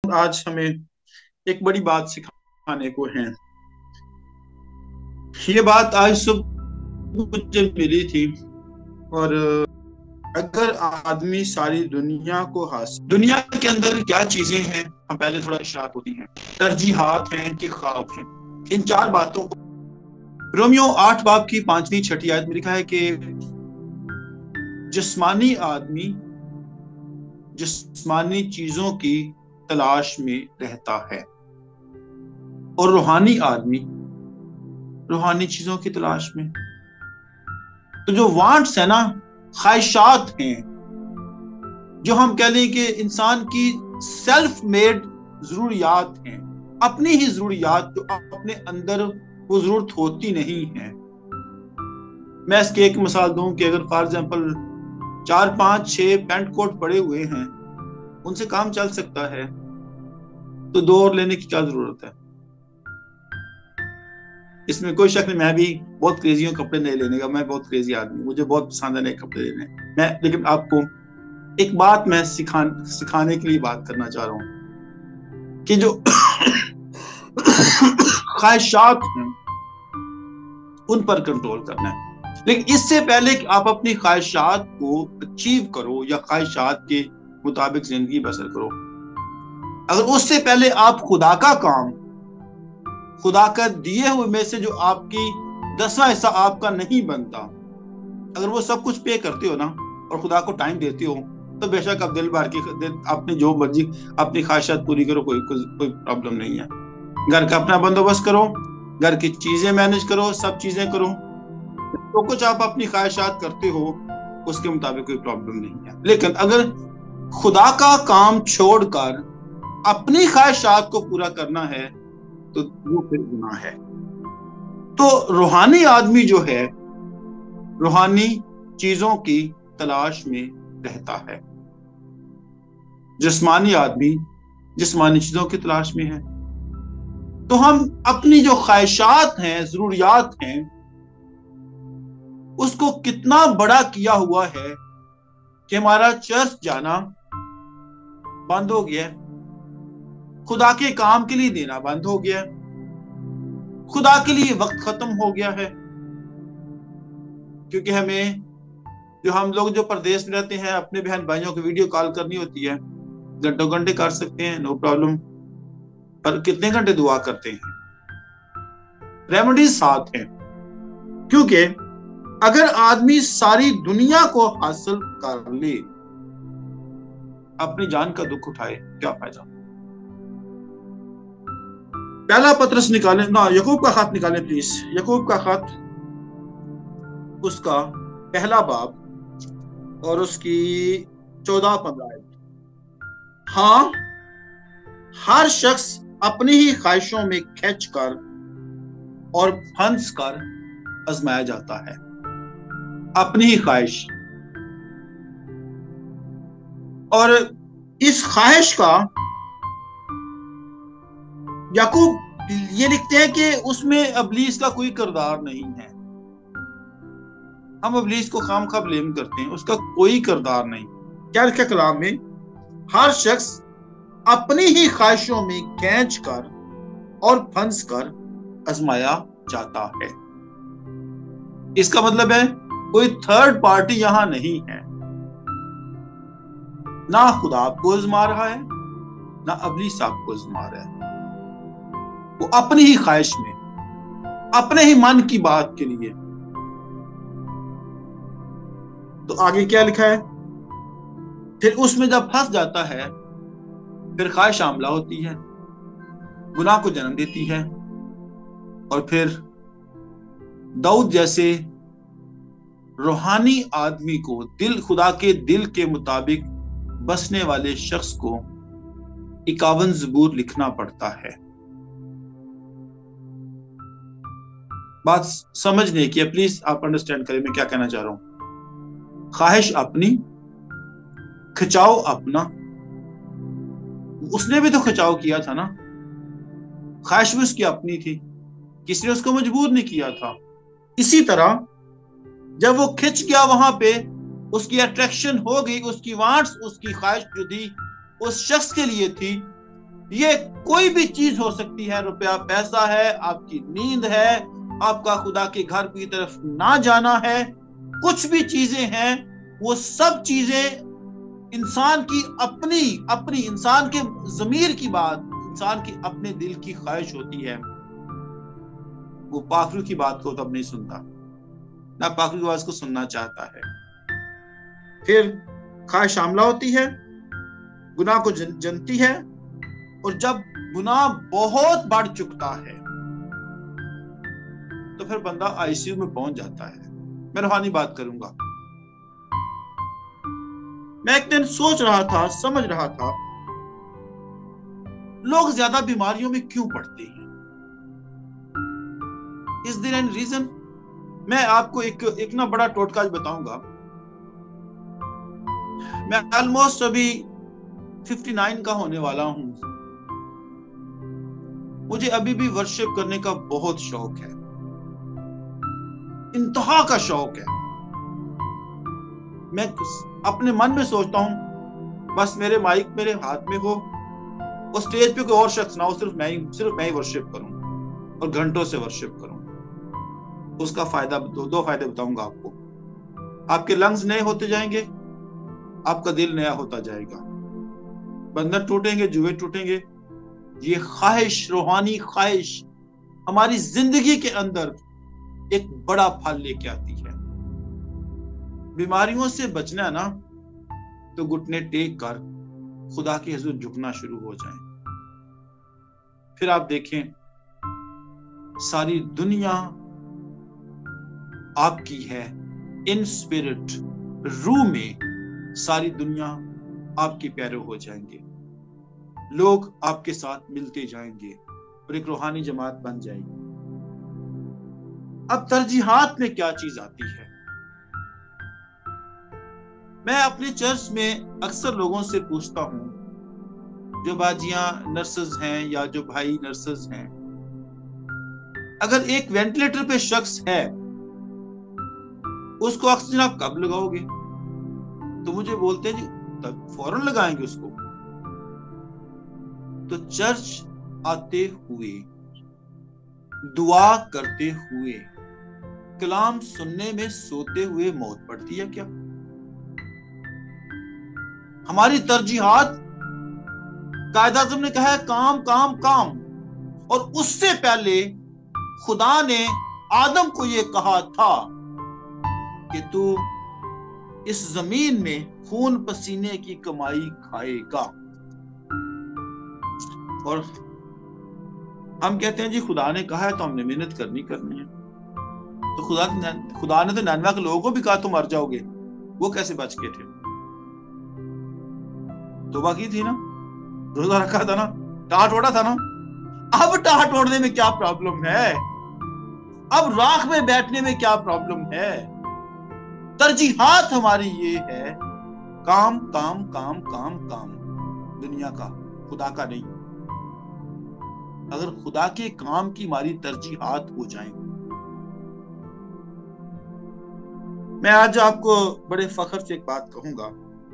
आज हमें एक बड़ी बात सिखाने को है। ये बात आज सुबह मुझे मिली थी। और अगर आदमी सारी दुनिया को हासिल, दुनिया के अंदर क्या चीजें हैं, हम पहले थोड़ा इशराक होती हैं, तरजीहात हैं कि ख्वाब हैं, इन चार बातों को रोमियो 8 बाब की 5वीं 6ठी आयत में लिखा है कि जिस्मानी आदमी जिस्मानी चीजों की तलाश में रहता है और रूहानी आदमी रूहानी चीजों की तलाश में। तो जो वांट्स है ना, ख्वाहिशात हैं, जो हम कह लें कि इंसान की सेल्फ मेड जरूरियात हैं, अपनी ही जरूरियात जो अपने अंदर वो जरूरत होती नहीं है। मैं इसकी एक मिसाल दूं कि अगर फॉर एग्जांपल 4 5 6 पैंट कोट पड़े हुए हैं, उनसे काम चल सकता है, तो दो और लेने की क्या जरूरत है? इसमें कोई शक नहीं, मैं भी बहुत क्रेजी हूँ कपड़े नए लेने का। मैं बहुत क्रेजी आदमी, मुझे बहुत पसंद है नए कपड़े लेने। मैं लेकिन आपको एक बात मैं सिखाने के लिए बात करना चाह रहा हूँ कि जो ख्वाहिशात हैं उन पर कंट्रोल करना है। लेकिन इससे पहले कि आप अपनी ख्वाहिशात को अचीव करो या ख्वाहिशात के मुताबिक जिंदगी बसर करो, अगर उससे पहले आप खुदा का काम, खुदा का दिए हुए में से जो आपकी 10वां हिस्सा आपका नहीं बनता, अगर वो सब कुछ पे करते हो ना और खुदा को टाइम देते हो, तो बेशक आप दिल भर की अपनी जो मर्जी अपनी ख्वाहिशात पूरी करो, कोई प्रॉब्लम नहीं है। घर का अपना बंदोबस्त करो, घर की चीजें मैनेज करो, सब चीजें करो, तो कुछ आप अपनी ख्वाहिशात करते हो, उसके मुताबिक कोई प्रॉब्लम नहीं है। लेकिन अगर खुदा का काम छोड़कर अपनी ख्वाहिशात को पूरा करना है तो वो फिर गुनाह है। तो रूहानी आदमी जो है, रूहानी चीजों की तलाश में रहता है, जिस्मानी आदमी जिस्मानी चीजों की तलाश में है। तो हम अपनी जो ख्वाहिशात हैं, जरूरियात हैं, उसको कितना बड़ा किया हुआ है कि हमारा चर्च जाना बंद हो गया, खुदा के काम के लिए देना बंद हो गया, खुदा के लिए वक्त खत्म हो गया है। क्योंकि हमें जो हम लोग जो प्रदेश में रहते हैं, अपने बहन भाइयों को वीडियो कॉल करनी होती है, घंटों घंटे कर सकते हैं, नो प्रॉब्लम। पर कितने घंटे दुआ करते हैं? रेमेडीज साथ हैं। क्योंकि अगर आदमी सारी दुनिया को हासिल कर ले, अपनी जान का दुख उठाए, क्या फायदा? पहला पत्रस निकालें ना, यकूब का खत निकालें प्लीज। यकूब का खत, उसका पहला बाब और उसकी 14-15 आयत। हाँ, हर शख्स अपनी ही ख्वाहिशों में खींच कर और फंस कर आजमाया जाता है। अपनी ही ख्वाहिश, और इस ख्वाहिश का याकूब ये लिखते हैं कि उसमें इब्लीस का कोई किरदार नहीं है। हम इब्लीस को खामखा ब्लेम करते हैं, उसका कोई किरदार नहीं। क्या लिखा कलाम में? हर शख्स अपनी ही ख्वाहिशों में खींच कर और फंस कर आजमाया जाता है। इसका मतलब है कोई थर्ड पार्टी यहां नहीं है। ना खुदा आपको आजमा रहा है, ना इब्लीस आपको आजमा रहा है। वो अपनी ही ख्वाहिश में, अपने ही मन की बात के लिए। तो आगे क्या लिखा है? फिर उसमें जब फंस जाता है, फिर ख्वाहिश आमला होती है, गुनाह को जन्म देती है, और फिर दाऊद जैसे रूहानी आदमी को, दिल खुदा के दिल के मुताबिक बसने वाले शख्स को 51 ज़बूर लिखना पड़ता है। बात समझने की, प्लीज आप अंडरस्टैंड करें मैं क्या कहना चाह रहा हूं। ख्वाहिश अपनी, खिंचाव अपना। उसने भी तो खिंचाव किया था ना, ख्वाहिश भी उसकी अपनी थी, किसी ने उसको मजबूर नहीं किया था। इसी तरह जब वो खिंच गया, वहां पे उसकी अट्रैक्शन हो गई, उसकी वांट्स, उसकी ख्वाहिश जो थी उस शख्स के लिए थी, ये कोई भी चीज हो सकती है, रुपया पैसा है, आपकी नींद है, आपका खुदा के घर की तरफ ना जाना है, कुछ भी चीजें हैं, वो सब चीजें इंसान की अपनी अपनी इंसान के ज़मीर की बात, इंसान की अपने दिल की ख्वाहिश होती है। वो पाखरू की बात को तब नहीं सुनता, ना पाखरू की आवाज को सुनना चाहता है। फिर ख्वाहिश शामिला होती है, गुनाह को जनती है, और जब गुनाह बहुत बढ़ चुकता है तो फिर बंदा आईसीयू में पहुंच जाता है। मैं रूहानी बात करूंगा। मैं एक दिन सोच रहा था, समझ रहा था, लोग ज्यादा बीमारियों में क्यों पड़ते हैं? Is there any reason? मैं आपको एक ना बड़ा टोटका बताऊंगा। मैं ऑलमोस्ट अभी 59 का होने वाला हूं। मुझे अभी भी वर्शिप करने का बहुत शौक है, इंतहा का शौक है। मैं अपने मन में सोचता हूं बस मेरे माइक मेरे हाथ में हो और स्टेज पे कोई और शख्स ना हो, सिर्फ मैं ही वर्शिप करूं और घंटों से वर्शिप करूं। उसका फायदा दो फायदे बताऊंगा आपको। आपके लंग्स नए होते जाएंगे, आपका दिल नया होता जाएगा, बंधन टूटेंगे, जुए टूटेंगे। ये ख्वाहिश, रूहानी ख्वाहिश हमारी जिंदगी के अंदर एक बड़ा फल लेके आती है। बीमारियों से बचना है ना, तो घुटने टेक कर खुदा के हुजूर झुकना शुरू हो जाएं। फिर आप देखें, सारी दुनिया आपकी है, इन स्पिरिट, रूह में सारी दुनिया आपके प्यारे हो जाएंगे। लोग आपके साथ मिलते जाएंगे और एक रूहानी जमात बन जाएगी। अब तरजीहात में क्या चीज आती है? मैं अपने चर्च में अक्सर लोगों से पूछता हूं, जो बाजियां नर्सेज हैं या जो भाई नर्सेज हैं, अगर एक वेंटिलेटर पे शख्स है, उसको ऑक्सीजन आप कब लगाओगे? तो मुझे बोलते हैं जी तब फौरन लगाएंगे उसको। तो चर्च आते हुए, दुआ करते हुए, कलाम सुनने में सोते हुए मौत पड़ती है क्या? हमारी तरजीहात, कायदा आज़म ने कहा है काम काम काम, और उससे पहले खुदा ने आदम को यह कहा था कि तू इस जमीन में खून पसीने की कमाई खाएगा। और हम कहते हैं जी खुदा ने कहा है तो हमने मेहनत करनी है। तो खुदा ने तो 99 लोगों को भी कहा तुम मर जाओगे, वो कैसे बच गए थे? तौबा की थी ना, रोजा रखा था ना, टाट ओढ़ा था ना। अब टाट ओढ़ने में क्या प्रॉब्लम है? अब राख में बैठने में क्या प्रॉब्लम है? तरजीहात हमारी ये है, काम काम काम काम काम, दुनिया का, खुदा का नहीं। अगर खुदा के काम की हमारी तरजीहात हो जाए। मैं आज आपको बड़े फख्र से एक बात कहूंगा।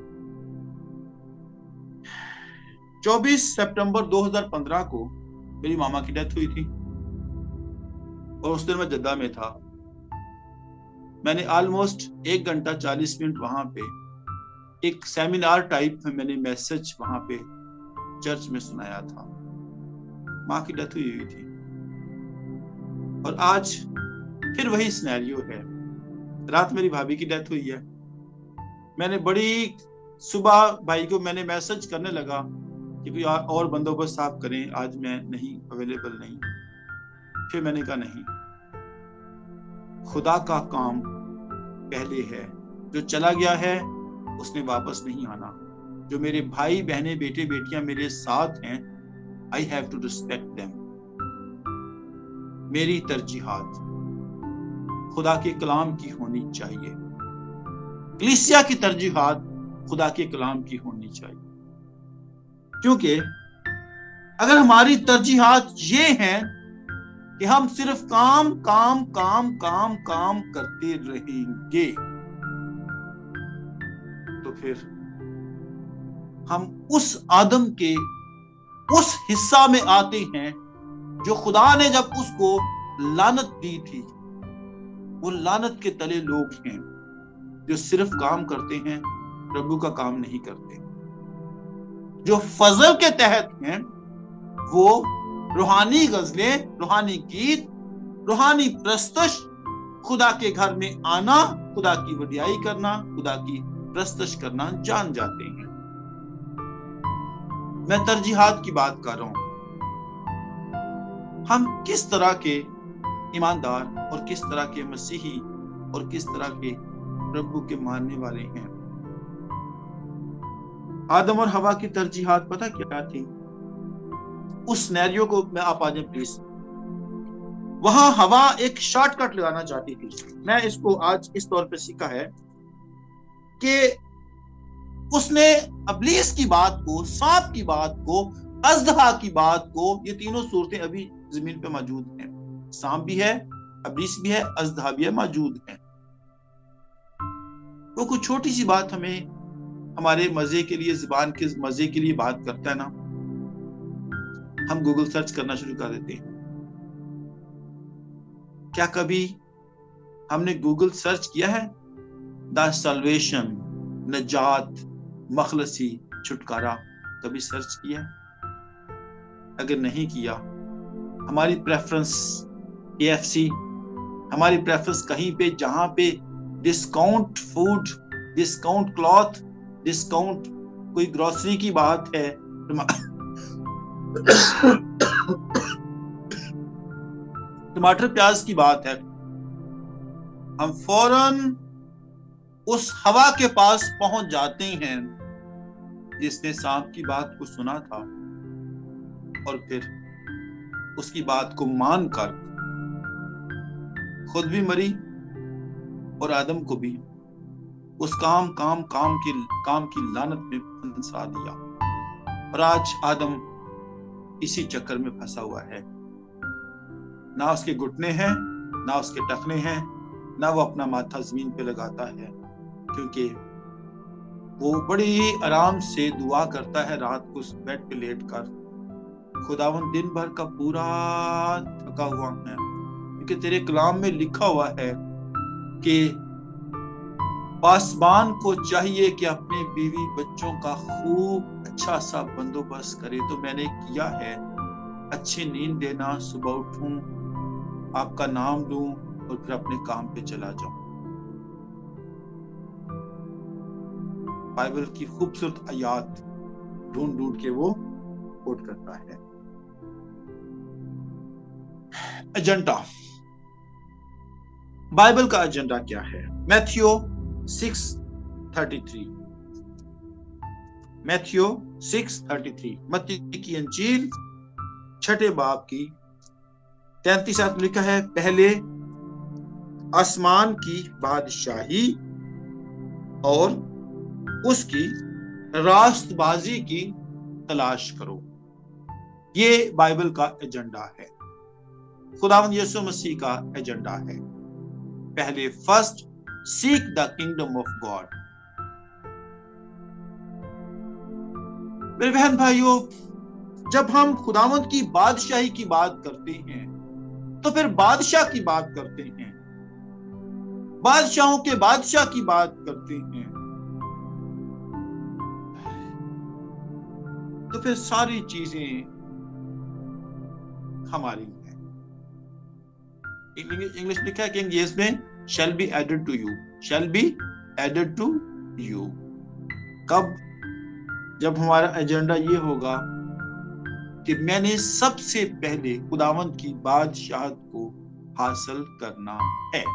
24 सितंबर 2015 को मेरी मामा की डेथ हुई थी और उस दिन मैं जद्दा में था। मैंने ऑलमोस्ट 1 घंटा 40 मिनट वहां पे एक सेमिनार टाइप में मैंने मैसेज वहां पे चर्च में सुनाया था। माँ की डेथ हुई थी और आज फिर वही सिनेरियो है। रात मेरी भाभी की डेथ हुई है। मैंने बड़ी सुबह भाई को मैंने मैसेज करने लगा कि कोई और बंदोबस्त आप करें, आज मैं नहीं अवेलेबल नहीं। फिर मैंने कहा नहीं, खुदा का काम पहले है। जो चला गया है उसने वापस नहीं आना। जो मेरे भाई बहनें बेटे बेटियां मेरे साथ हैं, I have to respect them. मेरी तरजीहात खुदा के कलाम की होनी चाहिए। कलीसिया की तरजीहात खुदा के कलाम की होनी चाहिए। क्योंकि अगर हमारी तरजीहात ये हैं कि हम सिर्फ काम काम काम काम काम करते रहेंगे, तो फिर हम उस आदम के उस हिस्सा में आते हैं जो खुदा ने जब उसको लानत दी थी। वो लानत के तले लोग हैं जो सिर्फ काम करते हैं, प्रभु का काम नहीं करते। जो फजल के तहत हैं वो रूहानी गजलें, रूहानी गीत, रूहानी प्रस्तुश, खुदा के घर में आना, खुदा की वडियाई करना, खुदा की प्रस्तुश करना जान जाते हैं। मैं तरजीहात की बात कर रहा हूं। हम किस तरह के ईमानदार और किस तरह के मसीही और किस तरह के प्रभु के मानने वाले हैं। आदम और हवा की तरजीहात पता क्या थी? उस सिनेरियो को मैं आप आ जाए प्लीज। वहां हवा एक शॉर्टकट लगाना चाहती थी। मैं इसको आज इस तौर पे सीखा है कि उसने इब्लीस की बात को, सांप की बात को, अजदहा की बात को, ये तीनों सूरतें अभी जमीन पे मौजूद हैं। सांप भी है, इब्लीस भी है, अजदहा भी है, मौजूद है। वो कुछ छोटी सी बात हमें हमारे मजे के लिए, जुबान के मजे के लिए बात करता है ना, हम गूगल सर्च करना शुरू कर देते हैं। क्या कभी हमने गूगल सर्च किया है द सल्वेशन, नजात, मखलसी, छुटकारा? कभी सर्च किया? अगर नहीं किया, हमारी प्रेफरेंस KFC, हमारी प्रेफरेंस कहीं पे जहां पे discount food, discount cloth, discount कोई ग्रोसरी की बात है, टमाटर प्याज की बात है, हम फौरन उस हवा के पास पहुंच जाते हैं जिसने सांप की बात को सुना था और फिर उसकी बात को मानकर खुद भी मरी और आदम को भी उस काम की लानत में फंसा दिया। और आज आदम इसी चक्कर में फंसा हुआ है। ना उसके घुटने हैं, ना उसके टखने हैं, ना वो अपना माथा जमीन पे लगाता है, क्योंकि वो बड़ी आराम से दुआ करता है रात को बेड पे लेट कर, खुदावन दिन भर का पूरा थका हुआ है, क्योंकि तेरे कलाम में लिखा हुआ है कि पासबान को चाहिए कि अपने बीवी बच्चों का खूब अच्छा सा बंदोबस्त करे। तो मैंने किया है, अच्छी नींद देना, सुबह उठूं, आपका नाम लूं और फिर अपने काम पे चला जाऊं। बाइबल की खूबसूरत आयात ढूंढ ढूंढ के वो कोट करता है। एजेंडा, बाइबल का एजेंडा क्या है? मैथ्यू 6:33, मैथ्यू 6:33, मत्ती की इंजील 6 बाब की 33 में लिखा है, पहले आसमान की बादशाही और उसकी रास्तबाजी की तलाश करो। ये बाइबल का एजेंडा है, खुदावंद यीशु मसीह का एजेंडा है। पहले first seek the kingdom of God. मेरे बहन भाइयों, जब हम खुदावंद की बादशाही की बात करते हैं तो फिर बादशाह की बात करते हैं, बादशाहों के बादशाह की बात करते हैं, तो फिर सारी चीजें हमारी हैं। इंग्लिश लिखा है कि इंग्लिश में shall be added to you, shall be added to you। कब? जब हमारा एजेंडा ये होगा कि मैंने सबसे पहले खुदावंद की बादशाहत को हासिल करना है,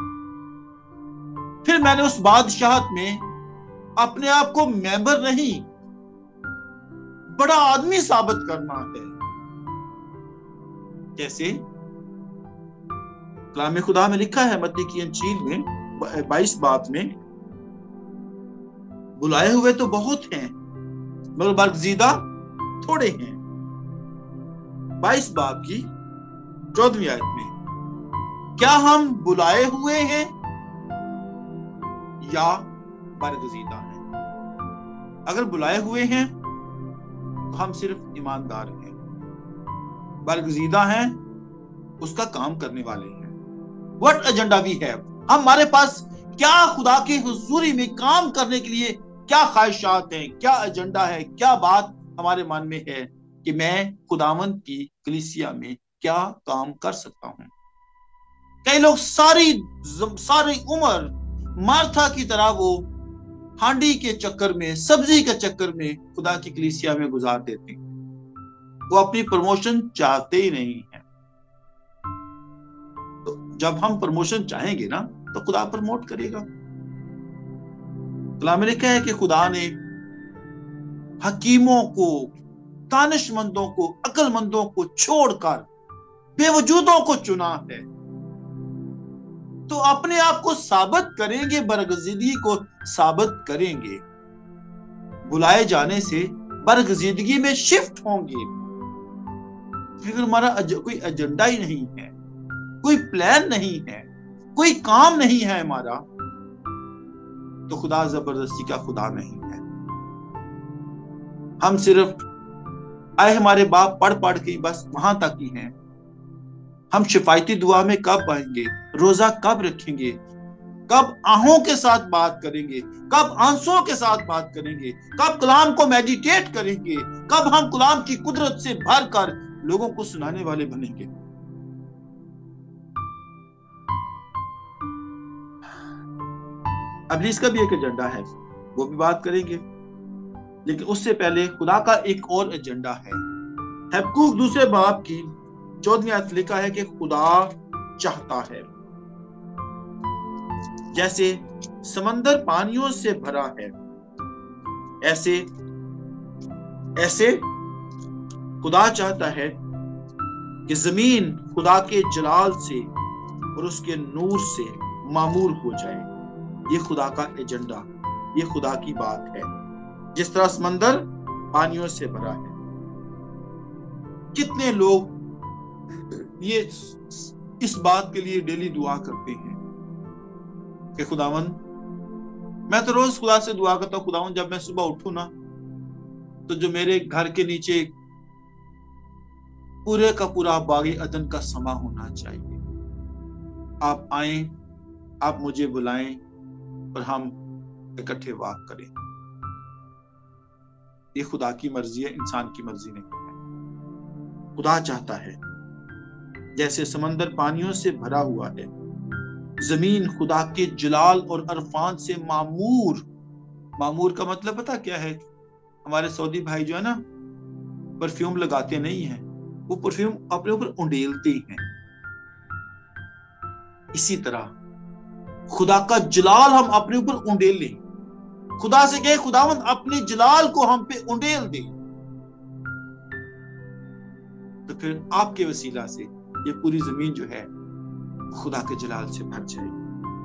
फिर मैंने उस बादशाहत में अपने आप को मेंबर नहीं, बड़ा आदमी साबित करना है। कैसे? कलाम खुदा में लिखा है, मत्ती की इंजील में 22 बाब में, बुलाए हुए तो बहुत हैं मगर बरगजीदा थोड़े हैं। 22 बाब की 14वीं आयत में, क्या हम बुलाए हुए हैं या बरगजीदा हैं? अगर बुलाए हुए हैं तो हम सिर्फ ईमानदार हैं, बरगजीदा हैं, उसका काम करने वाले हैं। व्हाट एजेंडा वी हैव, हमारे पास क्या खुदा की हुजूरी में काम करने के लिए क्या ख्वाहिशात हैं, क्या एजेंडा है, क्या बात हमारे मन में है कि मैं खुदावंद की कलीसिया में क्या काम कर सकता हूं। कई लोग सारी उम्र मार्था की तरह वो हांडी के चक्कर में, सब्जी के चक्कर में खुदा की कलीसिया में गुजार देते हैं। वो अपनी प्रमोशन चाहते ही नहीं है। तो जब हम प्रमोशन चाहेंगे ना तो खुदा प्रमोट करेगा। कलाम में लिखा है कि खुदा ने हकीमों को, दानिशमंदों को, अक्लमंदों को छोड़कर बेवजूदों को चुना है। तो अपने आप को साबित करेंगे, बरगजीदगी को साबित करेंगे, बुलाए जाने से बरगजीदगी में शिफ्ट होंगे। फिर हमारा कोई एजेंडा ही नहीं है, कोई प्लान नहीं है, कोई काम नहीं है हमारा, तो खुदा जबरदस्ती का खुदा नहीं है। हम सिर्फ आए हमारे बाप पढ़ के बस वहां तक ही हैं। हम शिफायती दुआ में कब आएंगे, रोजा कब रखेंगे, कब आहों के साथ बात करेंगे, कब आंसुओं के साथ बात करेंगे, कब कलाम को मेडिटेट करेंगे, कब हम कलाम की कुदरत से भरकर लोगों को सुनाने वाले बनेंगे। इब्लीस का भी एक एजेंडा है, वो भी बात करेंगे, लेकिन उससे पहले खुदा का एक और एजेंडा है। हबक्कूक 2 बाब की 14वीं आयत लिखा है कि खुदा चाहता है जैसे समंदर पानियों से भरा है, ऐसे खुदा चाहता है कि जमीन खुदा के जलाल से और उसके नूर से मामूर हो जाए। ये खुदा का एजेंडा, ये खुदा की बात है। जिस तरह समंदर पानियों से भरा है, कितने लोग ये इस बात के लिए डेली दुआ करते हैं कि खुदावंद, मैं तो रोज खुदा से दुआ करता हूं, खुदावंद जब मैं सुबह उठूं ना तो जो मेरे घर के नीचे पूरे का पूरा बागी अदन का समा होना चाहिए। आप आए, आप मुझे बुलाएं और हम इकट्ठे वाक करें। ये खुदा की मर्जी है, इंसान की मर्जी नहीं है। खुदा चाहता है जैसे समंदर पानियों से भरा हुआ है, जमीन खुदा के जलाल और अरफान से मामूर। मामूर का मतलब पता क्या है? हमारे सऊदी भाई जो है ना, परफ्यूम लगाते नहीं हैं, वो परफ्यूम अपने ऊपर उंडेलते हैं। इसी तरह खुदा का जलाल हम अपने ऊपर उंडेल लें। खुदा से कहे खुदावंद अपने जलाल को हम पे उंडेल दे, तो फिर आपके वसीला से ये पूरी जमीन जो है खुदा के जलाल से भर जाएगी।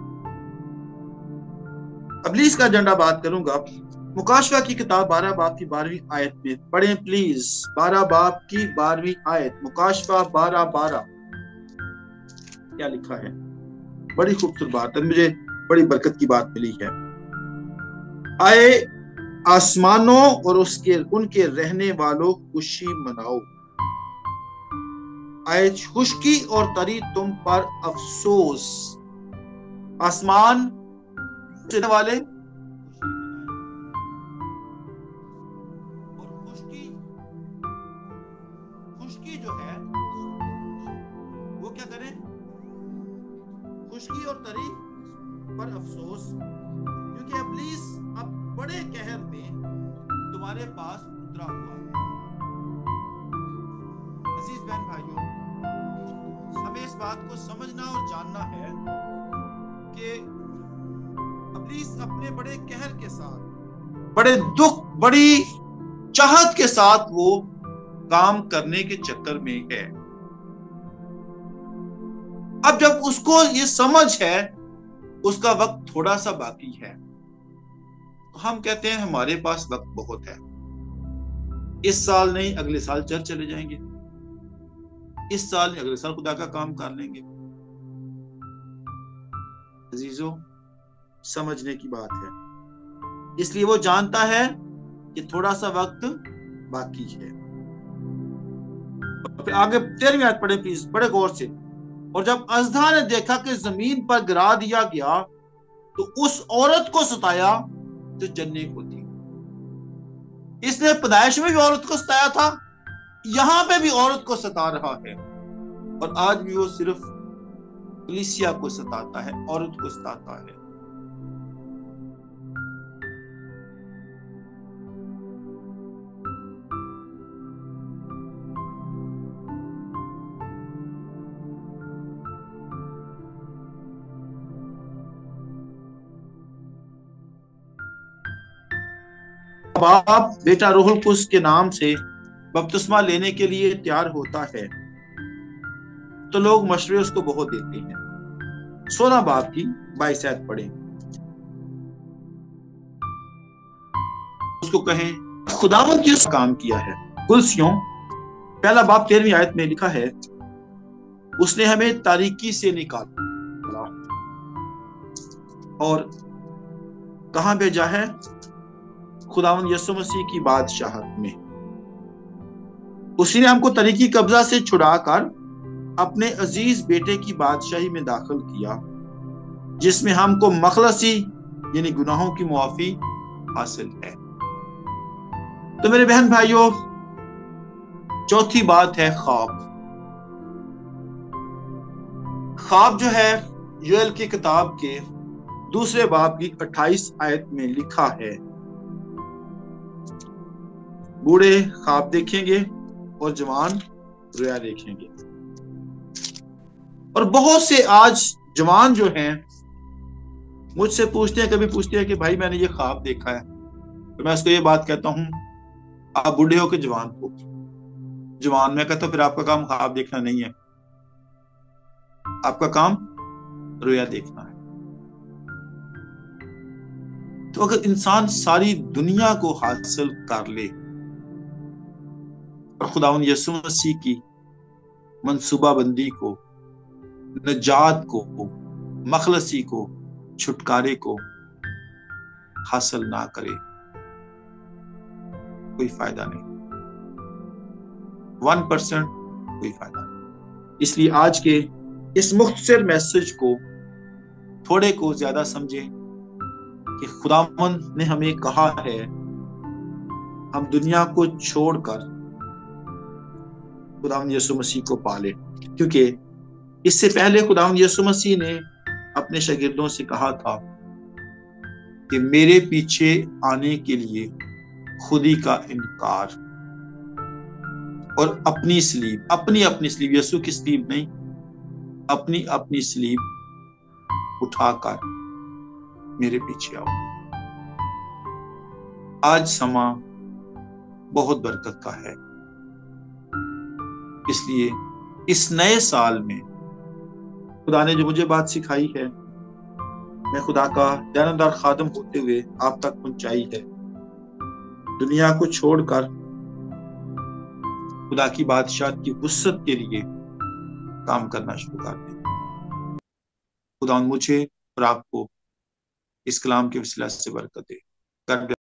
इब्लीस का एजेंडा बात करूंगा। मुकाशवा की किताब 12 बाब की 12वीं आयत में पढ़ें प्लीज। 12 बाब की 12वीं आयत, मुकाशवा 12:12 क्या लिखा है? बड़ी खूबसूरत बात है, मुझे बड़ी बरकत की बात मिली है। आए आसमानों और उनके रहने वालों खुशी मनाओ, आए खुशकी और तरी तुम पर अफसोस। आसमान रहने वाले और खुशकी जो है वो क्या करें? खुशकी और तरी पर अफसोस, क्योंकि इब्लीस अब बड़े कहर में तुम्हारे पास उतरा हुआ है। अजीज बहन भाइयों, हमें इस बात को समझना और जानना है कि इब्लीस अपने बड़े कहर के साथ, बड़े दुख, बड़ी चाहत के साथ वो काम करने के चक्कर में है। अब जब उसको ये समझ है उसका वक्त थोड़ा सा बाकी है, तो हम कहते हैं हमारे पास वक्त बहुत है, इस साल नहीं अगले साल चर्च चले जाएंगे, इस साल नहीं अगले साल खुदा का काम कर लेंगे। अजीजों, समझने की बात है। इसलिए वो जानता है कि थोड़ा सा वक्त बाकी है। और फिर आगे 13वीं आयत पढ़े प्लीज, बड़े गौर से। और जब अजदा ने देखा कि जमीन पर गिरा दिया गया तो उस औरत को सताया जो जन्ने को थी। इसने पैदाइश में भी औरत को सताया था, यहां पे भी औरत को सता रहा है, और आज भी वो सिर्फ कलीसिया को सताता है, औरत को सताता है। बाप बेटा रूहुल कुद्स के नाम से बपतिस्मा लेने के लिए तैयार होता है तो लोग मशवरे उसको बहुत देते हैं। 16 बाप की 22 आयत पढ़े। उसको कहें खुदावंद की काम किया है। कुलसियों पहला बाप 13वीं आयत में लिखा है, उसने हमें तारीकी से निकाला और कहां भेजा है? खुदावंद यीशु मसीह की बादशाहत में। उसी ने हमको तरीकी कब्जा से छुड़ाकर अपने अजीज बेटे की बादशाही में दाखिल किया, जिसमें हमको मखलसी यानी गुनाहों की मुआफी हासिल है। तो मेरे बहन भाइयों, चौथी बात है ख्वाब। ख्वाब जो है योएल की किताब के दूसरे बाब की 28 आयत में लिखा है, बूढ़े ख्वाब देखेंगे और जवान रोया देखेंगे। और बहुत से आज जवान जो हैं मुझसे पूछते हैं, कभी पूछते हैं कि भाई मैंने ये ख्वाब देखा है, तो मैं उसको ये बात कहता हूं, आप बूढ़े हो के जवान हो। जवान मैं कहता हूं फिर आपका काम ख्वाब देखना नहीं है, आपका काम रोया देखना है। तो अगर इंसान सारी दुनिया को हासिल कर ले और खुदावंद यीशु मसीह की मंसूबाबंदी को, नजात को, मखलसी को, छुटकारे को हासिल ना करे, कोई फायदा नहीं। 1% कोई फायदा नहीं। इसलिए आज के इस मुख्तसर मैसेज को थोड़े को ज्यादा समझें कि खुदावंद ने हमें कहा है हम दुनिया को छोड़कर खुदावंद यीशु मसीह को पाले, क्योंकि इससे पहले खुदावंद यीशु मसीह ने अपने शागिर्दों से कहा था कि मेरे पीछे आने के लिए खुदी का इनकार और अपनी स्लीब, अपनी स्लीब, यीशु की स्लीब नहीं, अपनी स्लीब उठाकर मेरे पीछे आओ। आज समा बहुत बरकत का है, इसलिए इस नए साल में खुदा ने जो मुझे बात सिखाई है, मैं खुदा का दानदार खादम होते हुए आप तक पहुंचाई है। दुनिया को छोड़कर खुदा की बादशाह की वुसअत के लिए काम करना शुरू कर दें। खुदा मुझे और आपको इस कलाम के वसीला से बरकत दे। God bless.